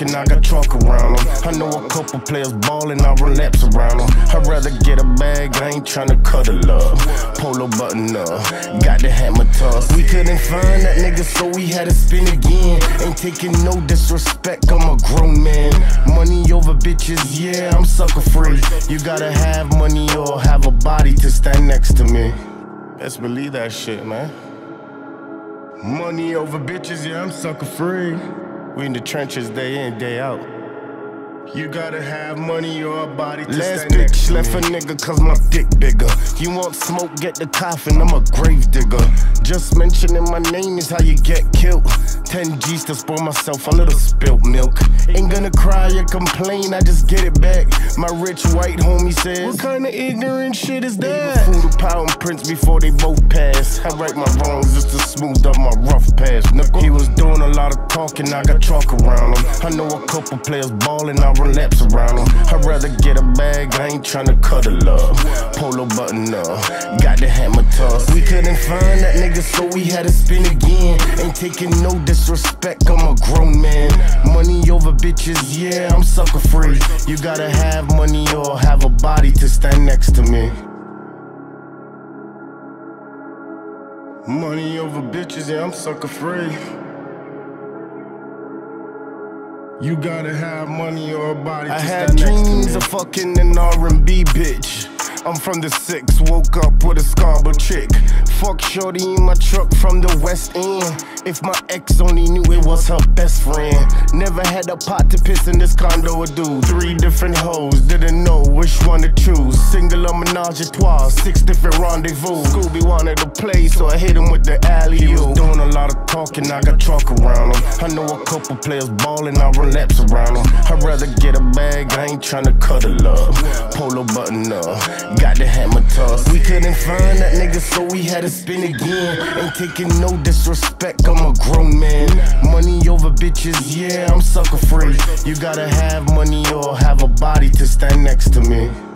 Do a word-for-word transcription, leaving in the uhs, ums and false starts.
talking, I got chalk around them. I know a couple players ballin', I run laps around them. I'd rather get a bag, I ain't tryna cuddle up. Polo button up, got the hammer toss. We couldn't find that nigga, so we had to spin again. Ain't taking no disrespect, I'm a grown man. Money over bitches, yeah, I'm sucker free. You gotta have money or have a body to stand next to me. Let's believe that shit, man. Money over bitches, yeah, I'm sucker free. We in the trenches day in, day out. You gotta have money or a body to Last stand next bitch to left me. a nigga cause my dick bigger. You want smoke, get the coffin, I'm a grave digger. Just mentioning my name is how you get killed. Ten G's to spoil myself, a little spilt milk. Ain't gonna cry or complain, I just get it back. My rich white homie says, what kind of ignorant shit is that? Fool the power and Prince before they both pass. I right my wrongs just to smooth up my rough past. He was doing a lot of talking, I got chalk around him. I know a couple players ballin', I run laps around them. I'd rather get a bag, I ain't tryna cuddle up. Polo button up, got the hammer toss. We couldn't find that nigga, so we had to spin again. Ain't taking no disrespect, I'm a grown man. Money over bitches, yeah, I'm sucker free. You gotta have money or have a body to stand next to me. Money over bitches, yeah, I'm sucker free. You gotta have money or a body to I stand had next to me. dreams of fucking an R and B bitch. I'm from the six, woke up with a Scarborough chick. Fuck shorty in my truck from the West End. If my ex only knew it was her best friend. Never had a pot to piss in this condo or do. Three different hoes, didn't know which one to choose. Single or menage a trois, six different rendezvous. Scooby wanted to play, so I hit him with the alley-oop. He was doing a lot of talking, I got chalk around him. I know a couple players ballin', I run laps around them. I'd rather get a bag, I ain't tryna cuddle up. Polo button up, got the hammer toss. We couldn't find that nigga, so we had to spin again. Ain't taking no disrespect, I'm a grown man. Money over bitches, yeah, I'm sucker free. You gotta have money or have a body to stand next to me.